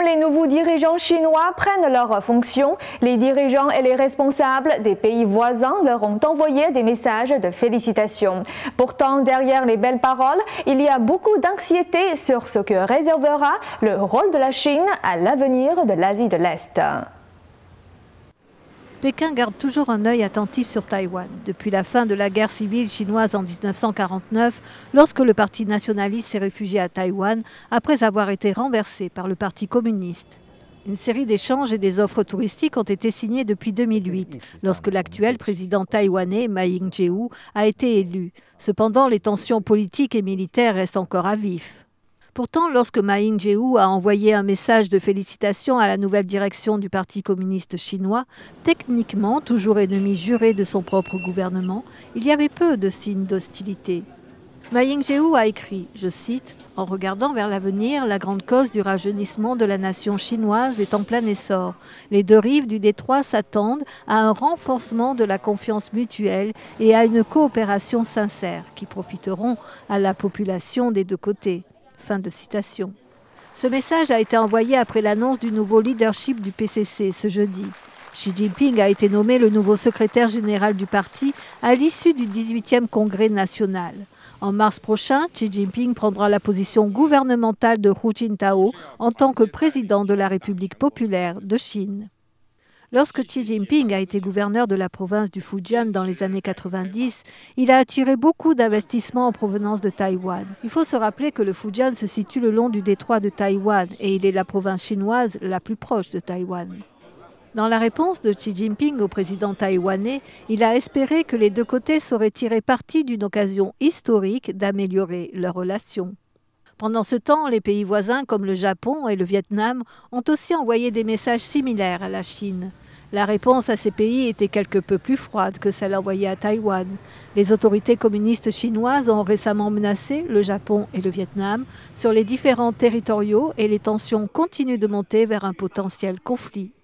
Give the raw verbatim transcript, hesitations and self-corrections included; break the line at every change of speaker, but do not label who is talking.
Comme les nouveaux dirigeants chinois prennent leurs fonctions, les dirigeants et les responsables des pays voisins leur ont envoyé des messages de félicitations. Pourtant, derrière les belles paroles, il y a beaucoup d'anxiété sur ce que réservera le rôle de la Chine à l'avenir de l'Asie de l'Est.
Pékin garde toujours un œil attentif sur Taïwan. Depuis la fin de la guerre civile chinoise en mille neuf cent quarante-neuf, lorsque le Parti nationaliste s'est réfugié à Taïwan, après avoir été renversé par le Parti communiste. Une série d'échanges et des offres touristiques ont été signées depuis deux mille huit, lorsque l'actuel président taïwanais, Ma Ying-jeou, a été élu. Cependant, les tensions politiques et militaires restent encore à vif. Pourtant, lorsque Ma Ying-jeou a envoyé un message de félicitations à la nouvelle direction du Parti communiste chinois, techniquement toujours ennemi juré de son propre gouvernement, il y avait peu de signes d'hostilité. Ma Ying-jeou a écrit, je cite, « En regardant vers l'avenir, la grande cause du rajeunissement de la nation chinoise est en plein essor. Les deux rives du détroit s'attendent à un renforcement de la confiance mutuelle et à une coopération sincère qui profiteront à la population des deux côtés. » Fin de citation. Ce message a été envoyé après l'annonce du nouveau leadership du P C C ce jeudi. Xi Jinping a été nommé le nouveau secrétaire général du parti à l'issue du dix-huitième congrès national. En mars prochain, Xi Jinping prendra la position gouvernementale de Hu Jintao en tant que président de la République populaire de Chine. Lorsque Xi Jinping a été gouverneur de la province du Fujian dans les années quatre-vingt-dix, il a attiré beaucoup d'investissements en provenance de Taïwan. Il faut se rappeler que le Fujian se situe le long du détroit de Taïwan et il est la province chinoise la plus proche de Taïwan. Dans la réponse de Xi Jinping au président taïwanais, il a espéré que les deux côtés sauraient tirer parti d'une occasion historique d'améliorer leurs relations. Pendant ce temps, les pays voisins comme le Japon et le Vietnam ont aussi envoyé des messages similaires à la Chine. La réponse à ces pays était quelque peu plus froide que celle envoyée à Taïwan. Les autorités communistes chinoises ont récemment menacé le Japon et le Vietnam sur les différends territoriaux et les tensions continuent de monter vers un potentiel conflit.